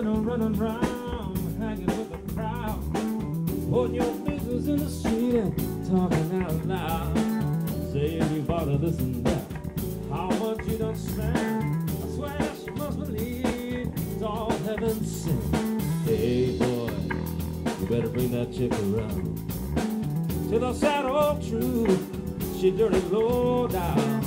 running round, hanging with the crowd, putting your business in the street and talking out loud, saying you bought this and that, how much you done spend. I swear she must believe it's all heaven sent. Hey boy, you better bring that chick around to the sad old truth, she dirty low down.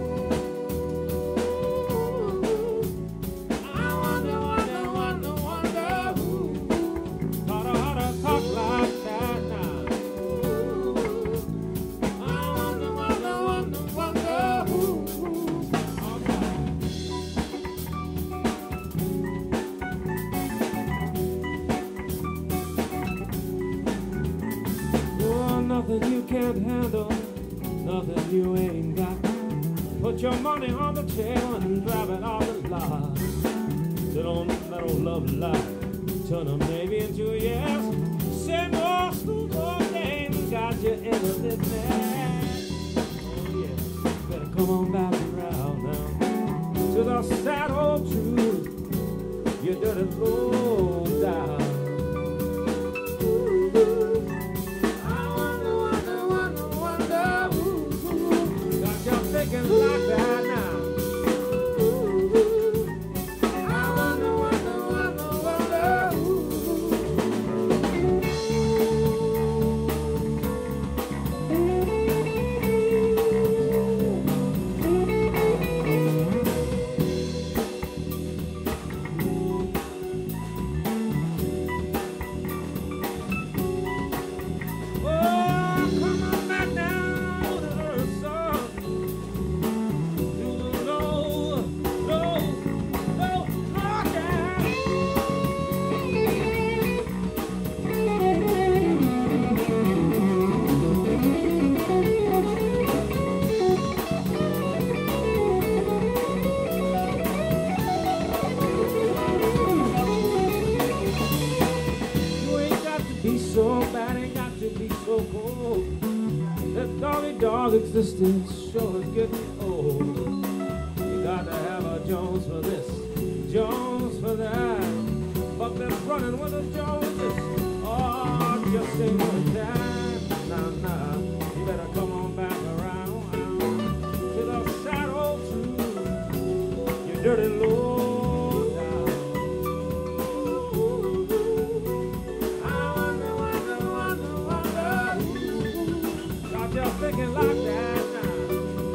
Nothing you can't handle, nothing you ain't got. Put your money on the tail and drive it off the lot. Sit on that old love life, turn a maybe into a yes. Same old schoolboy game got you in a little mess. Oh yeah, better come on back around now to the sad old truth, you dirty low down. Like that now. I wonder, wonder, wonder, so bad, ain't got to be so cold. That doggy-dog existence sure is getting old. You got to have a Jones for this, Jones for that. But that's running with the Joneses. Oh, just ain't worth that. Nah, nah, you better come on back around to the sad old truth, you dirty low. Thinking like that now.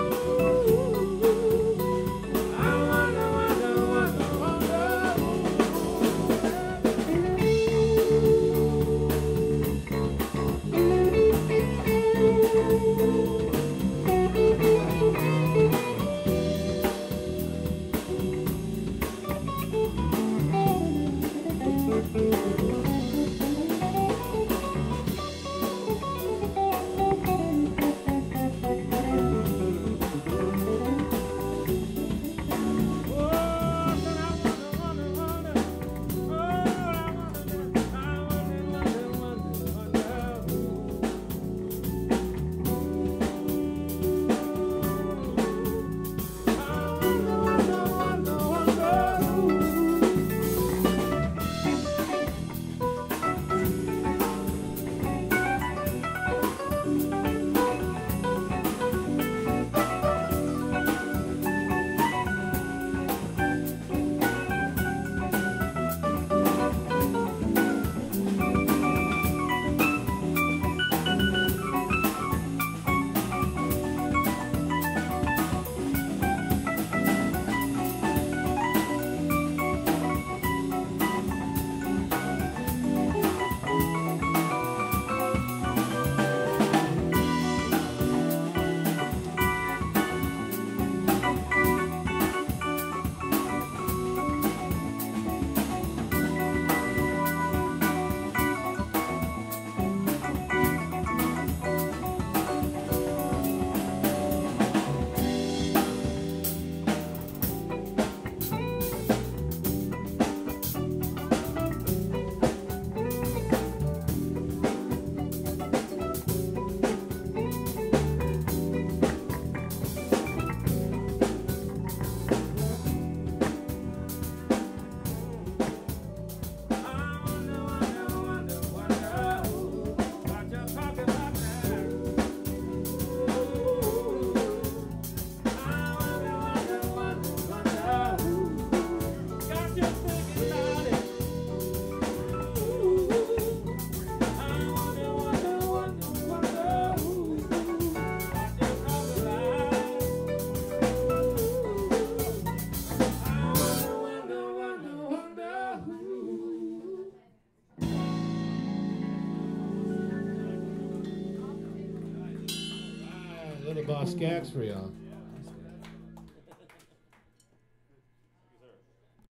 I wonder, wonder, wonder, wonder. Boss Gags for y'all.